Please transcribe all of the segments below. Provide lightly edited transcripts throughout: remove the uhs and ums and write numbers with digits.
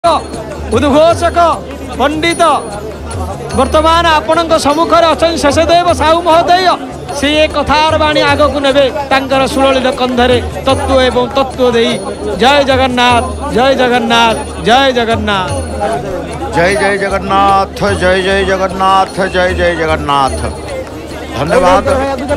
उद्घोषक पंडित वर्तमान आपण सम्मुखें अच्छा शेषदेव साहू महोदय से कथार बाणी आग को ने सुललित कंधरे तत्व एवं तत्व दे जय जगन्नाथ जय जगन्नाथ जय जगन्नाथ जय जय जगन्नाथ जय जय जगन्नाथ जय जय जगन्नाथ। धन्यवाद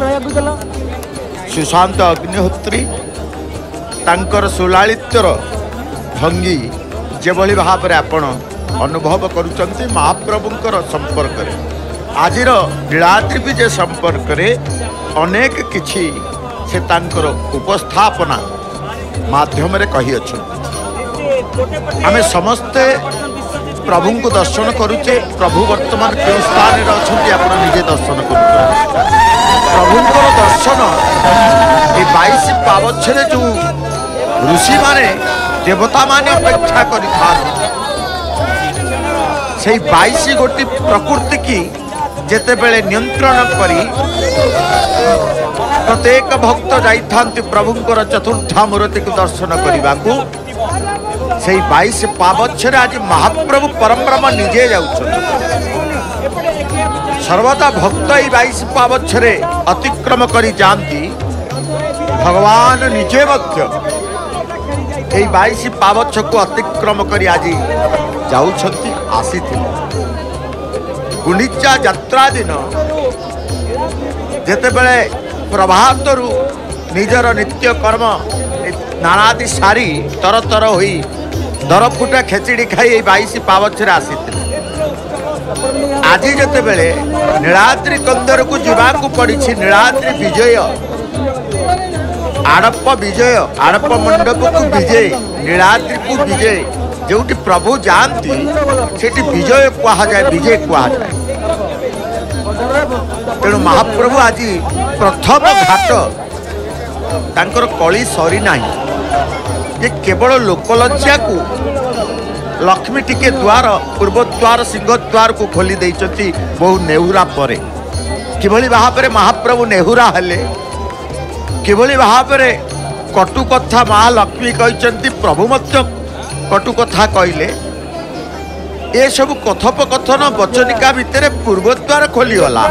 सुशांत अग्निहोत्री तांकर सुलालितर भंगी जेभली भाव में आपण अनुभव करुचंती महाप्रभुंकर संपर्क आजिर नीलाद्रि विजय संपर्क अनेक किछि से तांकर उपस्थापना माध्यम रे कही आमे समस्ते प्रभु को दर्शन करुचे। प्रभु वर्तमान क्यों स्थान रे अछंती आपण निजे दर्शन करुचे। प्रभुंकर दर्शन ए 22 पावछरे जो ऋषि माने देवता माने अपेक्षा करी से 22 गोटी प्रकृति की जेते बेले नियंत्रण करी प्रत्येक भक्त जाइथांती प्रभुंकर चतुर्था मूर्ति को दर्शन करने को से 22 पावछरे आज महाप्रभु परम ब्रह्म निजे जाउछन। सर्वदा भक्त ये 22 पावछरे अतिक्रम करी जानती भगवान निजे मध्य 22 पावछ को अतिक्रम करी आज जाउछंती आसी गुंडीचा यात्रा दिन जेते बेले प्रभातरु निजर नित्य कर्म नानादि सारी तर तर होई दरफुटा खेचड़ी खाई 22 पावछरे आसी आज जेते बेले नीलाद्रि कंदर को जीवाकू पड़ी नीलाद्रि विजय आड़प विजय आड़प मंडप को विजय नीलाद्रि को विजय जो प्रभु जानती से विजय कहा जाए विजय कहा जाए। तेणु महाप्रभु आज प्रथम घाट तांकर कली सरी नहीं ये केवल लोकलज्जा को लक्ष्मी टिके द्वार पूर्व द्वार सिंह द्वार को खोली देइचंती बहु नेहुरा परे किभली भाव में महाप्रभु नेहुरा हेले किभली भाव में कटु कथा महालक्ष्मी कहते प्रभु मत कटु कथा कहले ये सब कथोपकथन वचनिका भितर पूर्वद्वार खोलीगला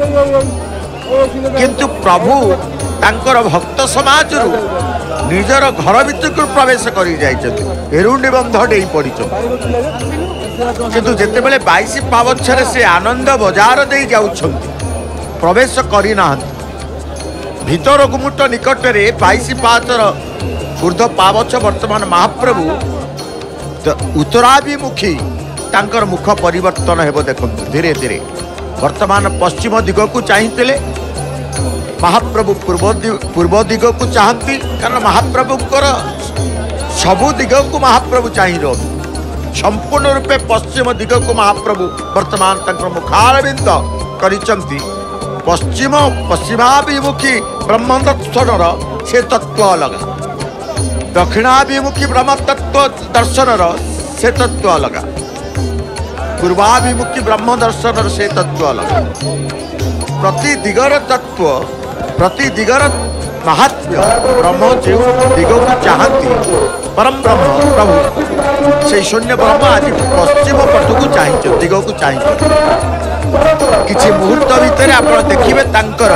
किंतु प्रभु तांकर भक्त समाज निजर घर भितर प्रवेश कर एरुंडी बंध डे पड़ी किंतु जिते बड़े 22 पावछरे से आनंद बजार दे जाउछन प्रवेश करना भीतर गुमुट निकट में 22 पाचर ऊर्ध पावछ वर्तमान महाप्रभु उत्तराभिमुखी तांकर मुख परिवर्तन हेबो देखो धीरे धीरे वर्तमान पश्चिम दिग को चाहिए महाप्रभु पूर्व दिग को चाहती कारण महाप्रभुकर सबु दिग को महाप्रभु चाहिए संपूर्ण रूपे पश्चिम दिग को महाप्रभु वर्तमान तांकर मुखारविंद करिसंती पश्चिम पश्चिमाभिमुखी ब्रह्म दर्शन से तत्व अलग दक्षिणाभिमुखी ब्रह्म तत्व दर्शन से तत्व अलग पूर्वाभिमुखी ब्रह्म दर्शन से तत्व अलग प्रति दिगर तत्व प्रति दिगर महात्म्य ब्रह्म जो दिग को चाहती परम ब्रह्म प्रभु से शून्य ब्रह्म आज पश्चिम पटु को चाहिए दिग को चाहिए किसी मुहूर्त भितर आप देखिए तांकर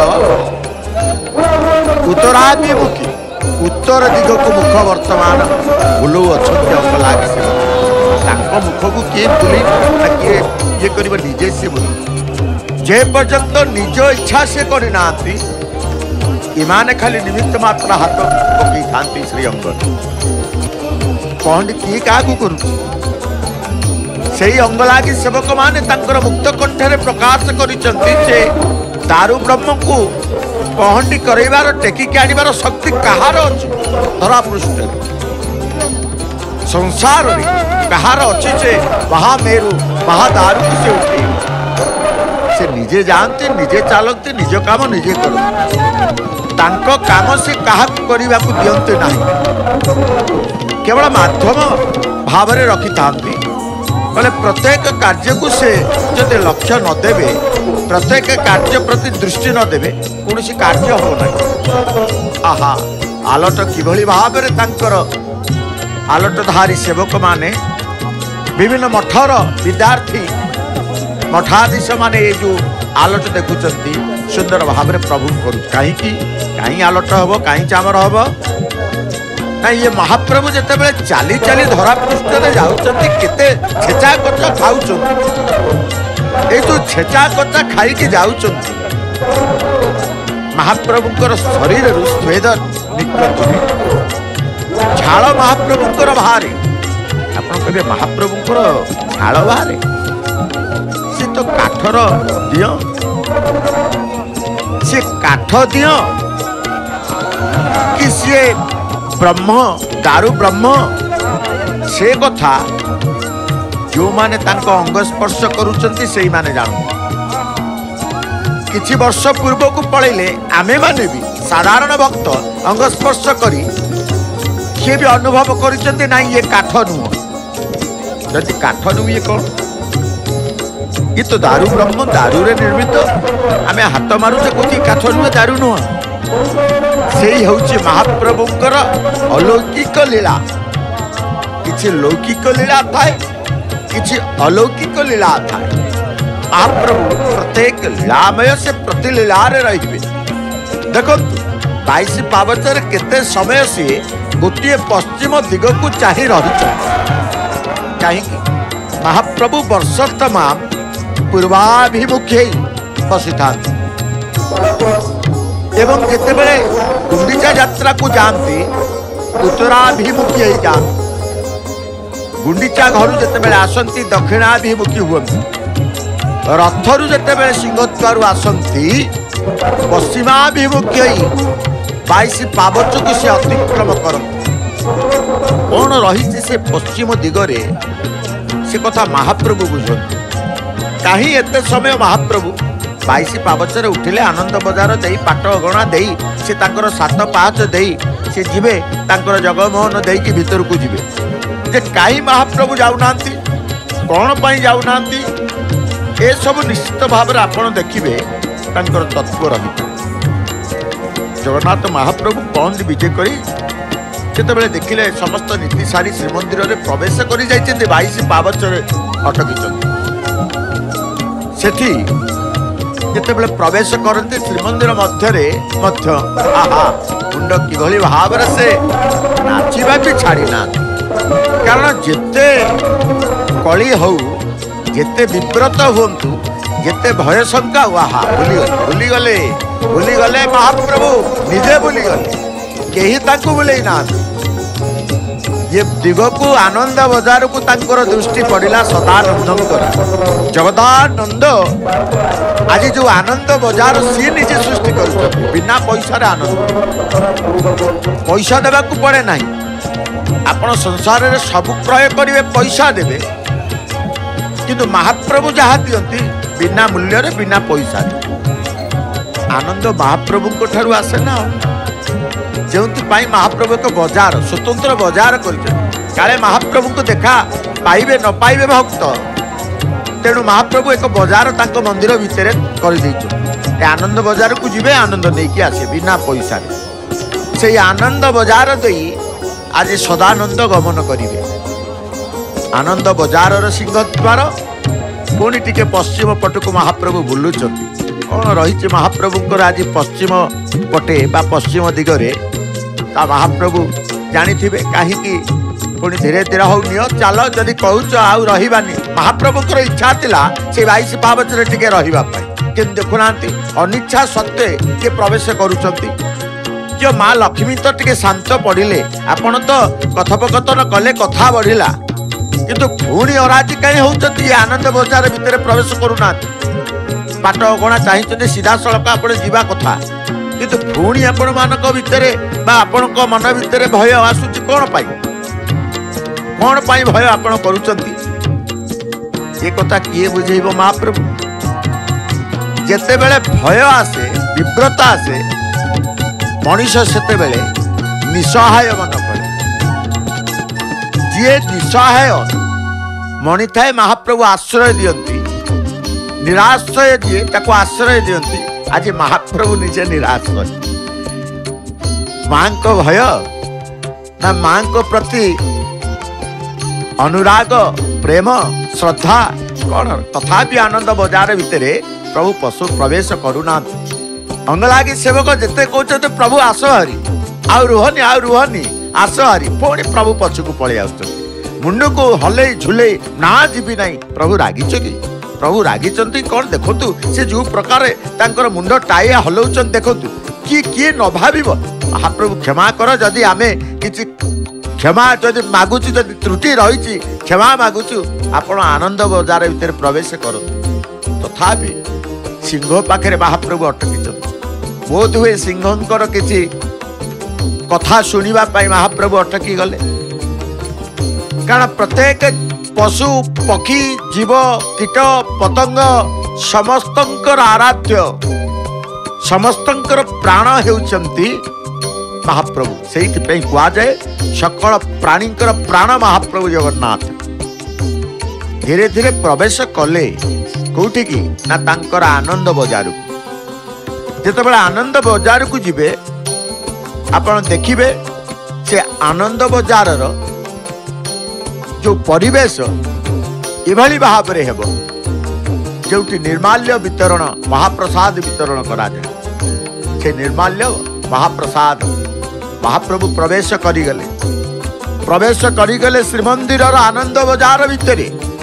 उत्तराभिमुखी उत्तर दिग को मुख वर्तमान बुलू अच्छा मुख को किए बुली किए ये कर निजे से बुली जे पर्यंत निज इच्छा से करना इमाने खाली निमित्त मात्र हाथ पकई था श्री अंग कहती किए क्या कर अंग लगी सेवक माने मुक्त कंठे प्रकाश कर दारु ब्रह्म को पहंडी करार टेकिक आनिबार शक्ति कहार अच्छी धरा पृष्ठ संसार कहार अच्छी से महामेरु महादारु को से उठे से निजे जानते निजे चलते निज काम निजे करते काम से क्या करने को दियंते नहीं केवल माध्यम भाव में रखी था बोले प्रत्येक कार्य को से जब लक्ष्य न देवे प्रत्येक कार्य प्रति दृष्टि न देवे कौन कार्य हो ना आहा आलट किभली भाव में आलटधारी सेवक माने विभिन्न मठर विद्यार्थी मठाधीश माने ये जो आलोट देखुं सुंदर भाव में प्रभु करू कहीं आलोट हम कहीं चामर हम ना ये महाप्रभु जिते चाली चाली धरा पृष्ठ जाऊँच केते छेचा कचा खाऊ ये जो छेचा कचा खाई जाऊँ महाप्रभुंकर शरीर स्वेद निकलुनी झाल महाप्रभुंकर बाहर आप कहे महाप्रभुंकर झाल बाहर सी तो काठर दियो सी काठ दियो कि सी ब्रह्म दारु ब्रह्म से कथा जो माने तांको अंग स्पर्श करुचंती सेही माने जानू किछि वर्ष पूर्व को पळैले आमे माने भी साधारण भक्त अंग स्पर्श करी से भी अनुभव करिसंती नाही ये काठ नुह जदि काठ नु ये कौन ये तो दारू ब्रह्म दारू रे निर्मित आमे हाथ मारुचे कोथि काठ नुह दारू नुह सेही होउछि महाप्रभुंकर अलौकिक लीला किछि लौकिक लीला थाए किछि अलौकिक लीला थाए महाप्रभु प्रत्येक लीलामय से प्रति लीला रे रहिबे देखो 22 पावचर केते समय से गोटे पश्चिम दिग को चाहि रही कहीं महाप्रभु वर्ष तमाम पूर्वाभिमुखे बसी था एवं केतेबेले गुंडीचा यात्रा को जानती उत्तराभिमुखी जाती गुंडीचा घर जितेबेले आसंती दक्षिणाभिमुखी हुअନ୍ତି रथरु जितेबेले सिंहद्वार आसंती पश्चिमाभिमुखी 22 पावच को से अतिक्रम करती कौन रही से पश्चिम दिगरे से कथा महाप्रभु बुझती कहीं एते समय महाप्रभु 22 पावचरे उठिले आनंद बजार दे पाट अगणा दे से तांकर 7 पाँच दे से जीवे तांकर जगमोहन दे कि भीतर को जीवे जे कहीं महाप्रभु जाऊनांती कौन पाई जाऊनांती ए सब निश्चित भाव में आपण देखिबे तांकर तत्व रही जगन्नाथ महाप्रभु कौन विजय करी जितेबाला देखिले समस्त नीति सारी श्रीमंदिर में प्रवेश कर 22 पावचरे अटकी सेठी जितेबाला प्रवेश करते श्रीमंदिर मध्य आहा मुंड किभली भाव से नाचिबा भी छाड़ी ना कारण जेते कली हो जेते विव्रत हुंतु जेते भय शंका वाहा भूली गले महाप्रभु निजे भूली गले केही ताकू भूले ना ये दिग को आनंद बजार को तांकर दृष्टि पड़िला सदानंदंकर जगदानंद आज जो आनंद बजार सी निजे सृष्टि कर बिना पैसा रे आनंद पैसा देवा को पड़े नहीं आपण संसार रे सब क्रय करिवे पैसा देवे किंतु महाप्रभु जहाँ दियंती बिना मूल्य रे बिना पैसा आनंद महाप्रभु को ठारू आसे ना जो महाप्रभु एक बजार स्वतंत्र बजार काले महाप्रभु को देखा पाइबे न पाइबे भक्त तेणु महाप्रभु एक बजार तांको मंदिर भितर कर आनंद बजार को जीवे आनंद नहीं आसे बिना पैसा से आनंद बजार दे आज सदानंद गमन करिवे आनंद बजार सिंहद्वार पुणी टिके पश्चिम पटक महाप्रभु बुलुचंती कौन रही महाप्रभुंकर आज पश्चिम पटे बा पश्चिम दिगरे ता महाप्रभु जानिथिबे कहीं पुणी धीरे धीरे हो नियो चलो जदि कहूच आउ रहिबानी महाप्रभुंकर इच्छा थिला से 22 पावचरे टिके रहिबा पई कि देखुना अनिच्छा सत्वे के प्रवेश करूचंती जो माँ लक्ष्मी तो टिके शांत पड़िले आपण तो कथोपकथन कले कथा बढ़िला किंतु पुणी अराजी कहीं होउचंती आनंद बजार भितर प्रवेश करूना पाट अगणा चाहिए सीधा सड़क आप जीवा कथा किंतु पुणी आपण मानक भितर आपण मन भितर भय आसुची कौन पाई भय आपण करूचंती ये कथा किए बुझेइबो महाप्रभु जेते बेले भय आसे विव्रत आसे मनीष सेते बेले निसहाय मन करे जी निसहाय मणि थाए महाप्रभु आश्रय दियंती निराश्रय दिए ताको आश्रय दियंती आज महाप्रभु निजे निराश्रय मां को भय ना मां को प्रति अनुराग प्रेम श्रद्धा कौन तथापि आनंद बजार भितर प्रभु पशु प्रवेश करूना अंगलागी सेवक जिते कहते प्रभु आस हरी आउ रुहनी आस हरी पुणी प्रभु पछक पलि आस मुंड को हल झुले ना जीवी ना प्रभु रागिच कि प्रभु रागिच कौन देखु से जो प्रकार तांकर मुंड टाइया हलाउन देखु किए न भाव महाप्रभु क्षमा कर जदि आमे किछि क्षमा जदि मागुचु जदि त्रुटि रही क्षमा मागुचु आपण आनंद बजार भितर प्रवेश करूँ तथापि सिंह पाखे महाप्रभु अटकी बोध हुए सिंहकर किछि कथा शुणा महाप्रभु अटकी गले कारण प्रत्येक पशु पक्षी जीव कीट पतंग समस्तंकर आराध्य समस्तंकर प्राण हेउचंती महाप्रभु से कह जाए सकल प्राणींकर प्राण महाप्रभु जगन्नाथ धीरे धीरे प्रवेश कले कौटी की ना तांकर आनंद बजार जितेबाला आनंद बजार को जीवे आपण देखिबे से आनंद बजार जो परिवेश इभली भाव में हेब जो निर्माल्य वितरण महाप्रसाद वितरण करा जाए से निर्माल्य महाप्रसाद महाप्रभु प्रवेश करिगले श्रीमंदिर आनंद बजार भितर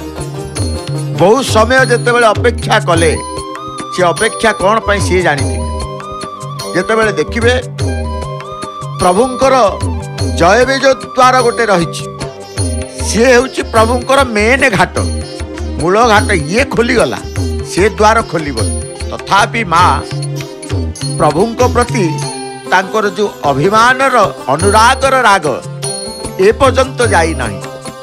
बहुत समय जितेबाला अपेक्षा कले से अपेक्षा कौन पाई सी जानी जितेबाला देखिए प्रभुंकर जय विजय द्वार गोटे रही सी हूँ प्रभुंकर मेन घाट मूल घाट ये खोलीगला से द्वार खोल तथापि माँ प्रभुंक प्रति तांकर जो अभिमानर अनुरागर राग ए पर्यंत जाई नहीं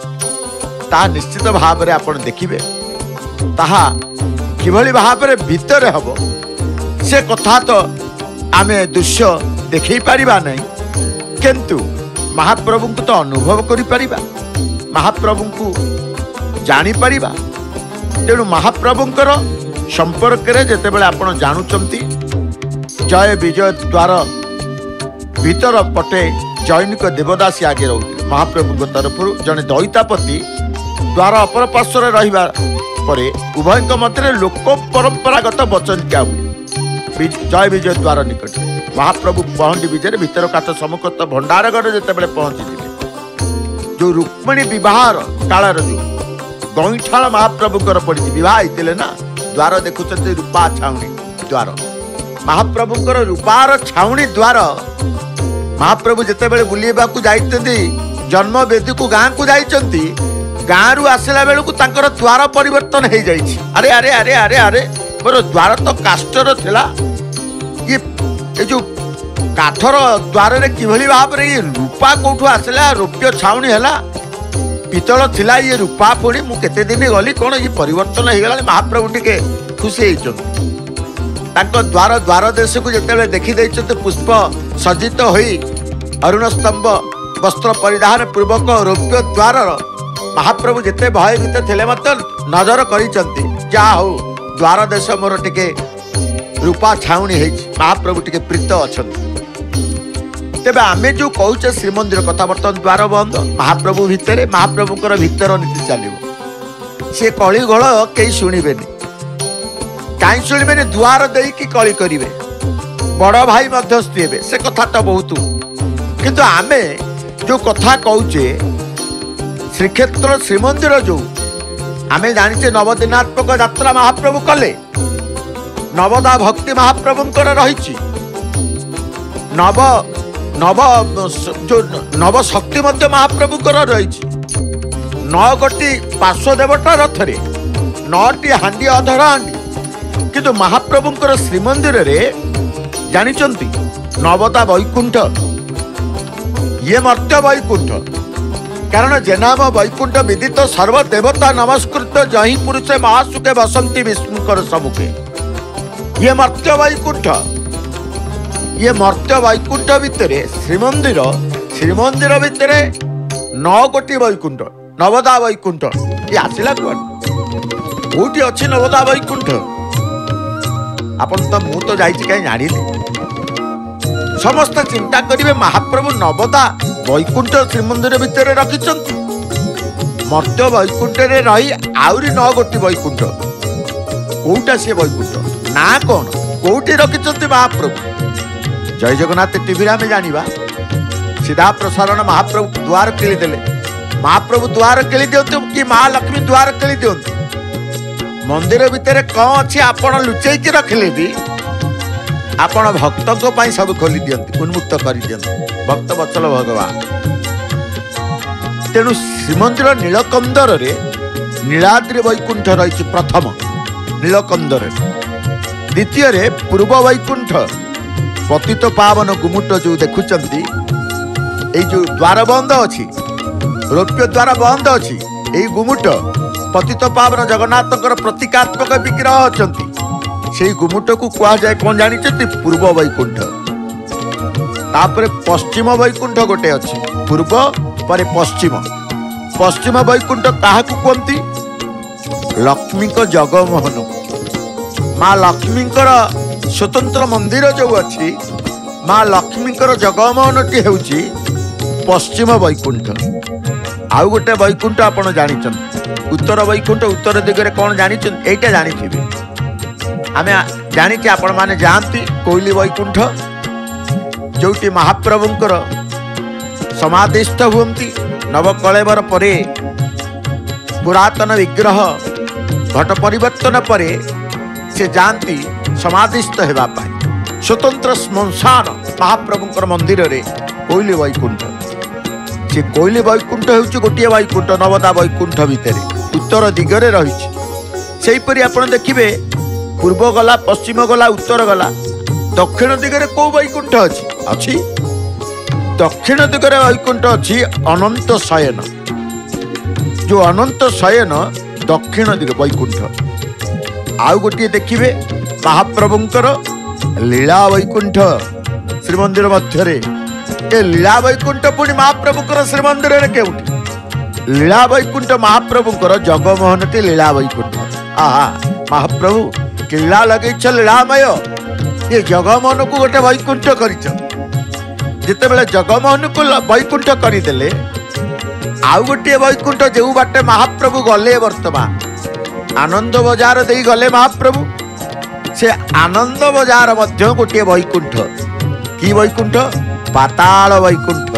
ता निश्चित भाव में आपण देखिबे ताहा किभली भाव में भीतर हब से कथा तो आमे दृश्य देखई परिबा नहीं किंतु महाप्रभु को तो अनुभव करि परिबा महाप्रभु को जानी परिबा तेणु महाप्रभुंकर संपर्क रे जेते बेले आपण जानुचंती जय विजय द्वार भीतर पटे जैनिक देवदासी आगे रहुते महाप्रभु तरफ जड़े दैतापति द्वार अपर पार्श्व रहिबा परे उभय मध्य लोक परंपरागत वचन क्या हुए जय विजय द्वार निकट महाप्रभु पहंडी विजय भीतर काथ सम्मुखत भंडारगढ़ जिते बड़े पहुंची जो रुक्मिणी विवाह कालर जो गईठाल महाप्रभुकर पड़ी विवाह होते ना द्वार देखुं रूपा छाउनी द्वार महाप्रभुकर रूपार छाउनी द्वार महाप्रभु जिते बुलेवा जन्म वेदी को गाँ को जाइछंती गाँ रु आसला बेलू द्वार परिवर्तन हो जाइछि अरे अरे अरे अरे अरे मोर द्वार तो काष्टर थिला ये जो काठर द्वार रे किभली भाव रे ये रूपा कोठु आसला रुप्य छाउनी हला पितल थिला ये रूपा पुणी मु केते दिन गली कोन ये परिवर्तन हो गला महाप्रभु टिके खुशी होइछन द्वार द्वार देश को जिते देखी पुष्प सज्जित होई अरुण स्तंभ वस्त्र परिधान पूर्वक रौप्य द्वार महाप्रभु जिते भयभीत थे नजर करिसंती जा हो द्वार देश मोर टिके रूपा छाउनी महाप्रभु टिके प्रीत अछंती तेबे आमे जो कहूचे श्रीमंदिर कथा बर्तन द्वार बंद महाप्रभु भितर महाप्रभुकर भीतर नीति चलिबो से कली घोल कई शुणिबेनी कहीं शुणिबेनी द्वार देई कि कली करिवे बड़ भाई मध्यस्थी हेबे से कथा तो बहुत किंतु आमे जो कथा कहूचे श्रीक्षेत्र श्रीमंदिर जो आमे जानिचे नवदिनात्मक यात्रा महाप्रभु कले नवदा भक्ति महाप्रभुंकर रही नव नव जो नव शक्ति मध्य महाप्रभुंकर रही 9 गोटी पार्श्व देवता रथरे 9टी हांडी अधर हांडी किंतु महाप्रभुंकर श्रीमंदिर रे जानिचंती नवदा वैकुंठ ये मर्त्य वैकुंठ कारण जेनाम वैकुंठ विदित सर्वदेवता नमस्कृत जही पुरुषे महासुखे बसंती विष्णुकर सम्मुखे ये मर्त्य वैकुंठ भितर श्रीमंदिर भितर 9 गोटी वैकुंठ नवदा वैकुंठ ये आसला कौटी अच्छी नवदा वैकुंठ आपन तो मु तो जाइछि कहीं जानी समस्त चिंता करिवे महाप्रभु नवदा वैकुंठ श्रीमंदिर भितर रखिछंती मर्त्य वैकुंठ रे रही आउरी 9 गोटी वैकुंठ कोटा से वैकुंठ ना कौन कोटी रखिंट महाप्रभु। जय जगन्नाथ टीवी आम जाना सीधा प्रसारण महाप्रभु द्वार किलिदेले महाप्रभु द्वार किली दिंतु कि महालक्ष्मी द्वार किली दिंतु मंदिर भितर कौन अच्छी आपण लुचेकी रखिले भी आपण भक्तों पर सब खोली दियंती उन्मुक्त कर दियंती भक्त वत्सल भगवान। तेणु श्रीमंदिर नीलकंदर रे नीलाद्रि वैकुंठ रही प्रथम नीलकंदर द्वितीय रे पूर्व वैकुंठ पतित पावन गुमुट जो देखुचंती ए जो द्वार बंद अच्छी रौप्य द्वार बंद अच्छी यही गुमुट पतित पावन जगन्नाथकर प्रतीकात्मक विग्रह अच्छा से गुमुट को कह जाए कौन जानी पूर्व वैकुंठ तापर पश्चिम वैकुंठ गोटे अच्छी पूर्व पर पश्चिम पश्चिम वैकुंठ क्या कहती लक्ष्मी को जगमोहन माँ लक्ष्मी स्वतंत्र मंदिर जो अच्छी माँ लक्ष्मी जगमोहन टी हूँ पश्चिम वैकुंठ। आउ गोटे वैकुंठ आपड़ जानी उत्तर वैकुंठ उत्तर दिगरे कौन जानी एटा जानी आम जानी आपण मैंने जाती कोइली वैकुंठ जोटी महाप्रभुंकर समाधिस्थ हुंती नवकलेवर परे पुरातन विग्रह घट परिवर्तन परे से जानती समाधिस्थ हेबा पाई स्वतंत्र श्मशान महाप्रभुंकर मंदिर रे कोइली वैकुंठ से कोइली वैकुंठ हूँ गोटे वैकुंठ नवदा वैकुंठ भितर उत्तर दिगरे रही सेहीपरि आपण देखिबे पूर्व गला पश्चिम गला उत्तर गला दक्षिण दिगरे को वैकुंठ अच्छी दक्षिण दिगरे वैकुंठ अच्छी अनंत शयन जो अनंत शयन दक्षिण दिग वैकुंठ। आउ गोटे देखिए महाप्रभुंकर लीला वैकुंठ श्रीमंदिर मध्य ए लीला वैकुंठ पुणी महाप्रभुंकर श्रीमंदिर केउठी लीला वैकुंठ महाप्रभुंकर जगमोहन टी लीला वैकुंठ आहा महाप्रभु लीला लगे लीलामय ये जगमोहन को गोटे वैकुंठ कर जितेबले जगमोहन को वैकुंठ करदे आउ गोटे वैकुंठ जो बाटे महाप्रभु गले वर्तमान आनंद बजार दे गले महाप्रभु से आनंद बजार मध्य गोटे वैकुंठ कि वैकुंठ पाताल वैकुंठ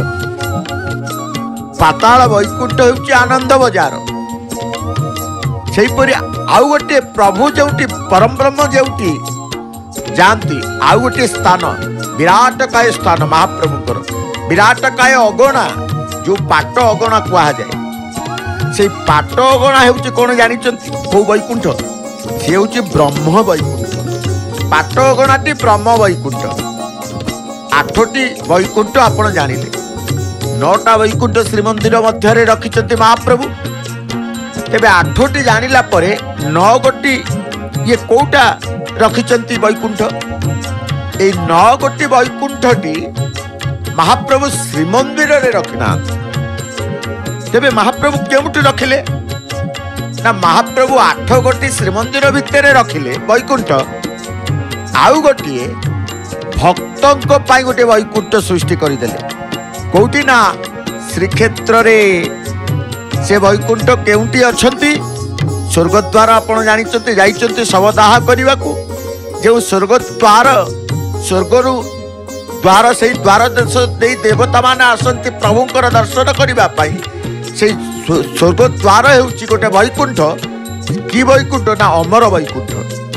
पाताल वैकुंठ हूँ आनंद बजार सेहीपरि आउ गोटे प्रभु जोटी परम ब्रह्म जोटी जानती आउ गोटे स्थान विराट काय स्थान महाप्रभुंकर विराट काय अगणा जो पाट अगणा कह जाए से पाट अगणा हूँ कौन जानी कौ वैकुंठ सी हूँ ब्रह्म वैकुंठ पाट अगणाटी ब्रह्म वैकुंठ 8टी वैकुंठ आपण जानिले 9टा वैकुंठ श्रीमंदिर मध्य रखिंट महाप्रभु तेबे 8टी जानिला परे 9 गोटी ये कोटा रखिंट वैकुंठ ए 9 गोटी वैकुंठटी महाप्रभु श्रीमंदिर रे रखिना तेबे महाप्रभु केउटी रखिले ना महाप्रभु 8 गोटी श्रीमंदिर भितर रखिले वैकुंठ आउ गोटी भक्तों पाई गोटे वैकुंठ सृष्टि करदेले कौटी ना श्रीक्षेत्र रे से वैकुंठ केउटी अछंती स्वर्गद्वार आपण जानिचंती जाइचंती शवदाह करने को जो स्वर्गद्वार स्वर्गरु द्वार से द्वार देश दे देवता माने आसंती प्रभुंकर दर्शन करबा पाई से स्वर्गद्वार हेउची गोटे वैकुंठ कि वैकुंठ ना अमर वैकुंठ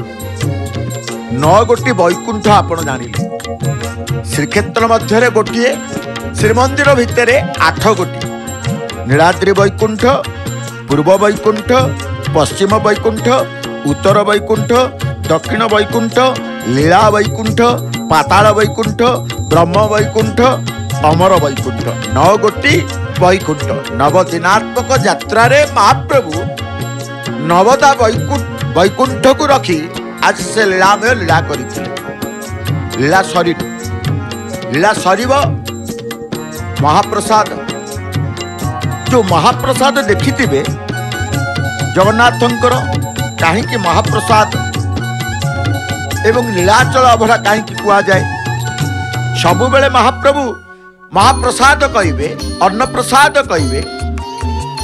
9 गोटी वैकुंठ आपण जानिले श्रीक्षेत्र मध्य गोटे श्रीमंदिर भितर 8 गोटी नीलाद्रि वैकुंठ पूर्व वैकुंठ पश्चिम वैकुंठ उत्तर वैकुंठ दक्षिण वैकुंठ लीला वैकुंठ पाताल वैकुंठ ब्रह्म वैकुंठ अमर वैकुंठ 9 गोटी वैकुंठ नवदिनात्मक यात्रा रे महाप्रभु नवदा वैकुंठ को रखी आज से लीलामय लीला करथिले लीला सरीब महाप्रसाद जो महाप्रसाद देखिथिबे जगन्नाथंकर कहीं महाप्रसाद एवं लीलाचल अभड़ा कहीं कह जाए सबु बेले महाप्रभु महाप्रसाद कहिबे अन्न प्रसाद कहिबे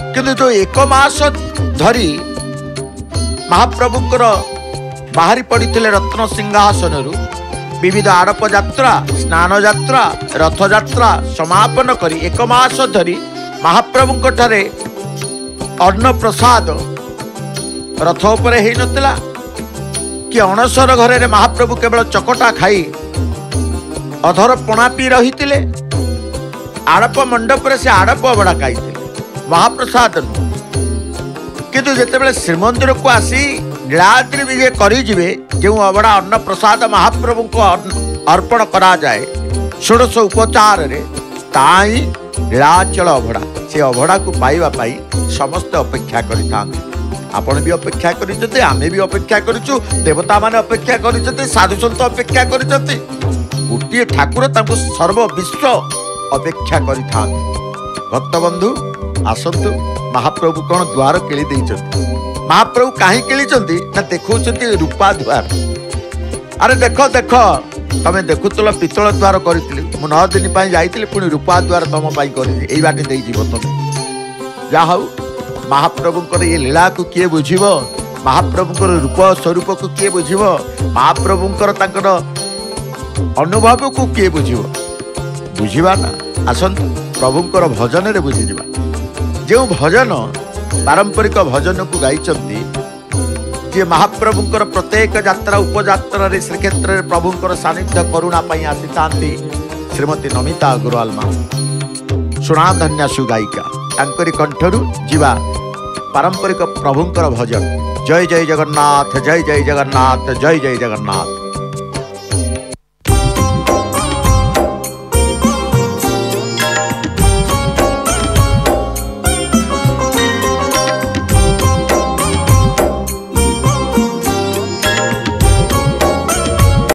किंतु जो एक मास धरी महाप्रभुंकर बाहरी पड़ते रत्न सिंहासन विविध आड़प यात्रा स्नान यात्रा रथ यात्रा समापन करी एक मास धरी महाप्रभुंक ठारे अन्न प्रसाद रथ उपरे ही नथिला कि अणसर घरे महाप्रभु केवल चकटा खाई अधर पणा पी रही आड़प मंडप से आड़प अबड़ा खाई महाप्रसाद किंतु जितेबाला श्रीमंदिर को आसी नीलाद्रि विजय करिजिबे जो अबड़ा अन्न प्रसाद महाप्रभु को अर्पण करा जाए षोडश उपचार रे ताई नीलाचल अभड़ा से अभड़ा को पाइबा पाई समस्त अपेक्षा करिता आपण भी अपेक्षा करिसते आमे भी अपेक्षा करिछु देवता माने अपेक्षा करिसते साधु संत अपेक्षा करिसते गोटे ठाकुर तांको सर्व विश्व अपेक्षा करिता भक्त बंधु आसंतु महाप्रभु कौन द्वार केली देइछथि महाप्रभु कहीं केली ना देखौछथि रूपा द्वार अरे देख देख तमें देखुल पितल द्वार करी 9 दिन जाइए पुणी रूपा द्वार तुम कर बाटे दे तुम जहा महाप्रभुंकर ये लीला को किए बुझीब महाप्रभुंकर रूप स्वरूप को किए बुझीब महाप्रभुंकर तांकर अनुभव को किए बुझीब बुझीबा ना आसंतु प्रभुंकर भजन रे बुझीजिबा जो भजन पारंपरिक भजन को गाइचंती जे महाप्रभुंकर प्रत्येक यात्रा उपयात्रा रे श्रीक्षेत्र रे प्रभुंकर सानिध्य करुणा पई आसीतांती श्रीमती नमिता अग्रवाल मा सुना धन्यासु गायिका तांकरी कंठरू जीवा पारंपरिक प्रभुंकर भजन जय जय जगन्नाथ जय जय जगन्नाथ जय जय जगन्नाथ।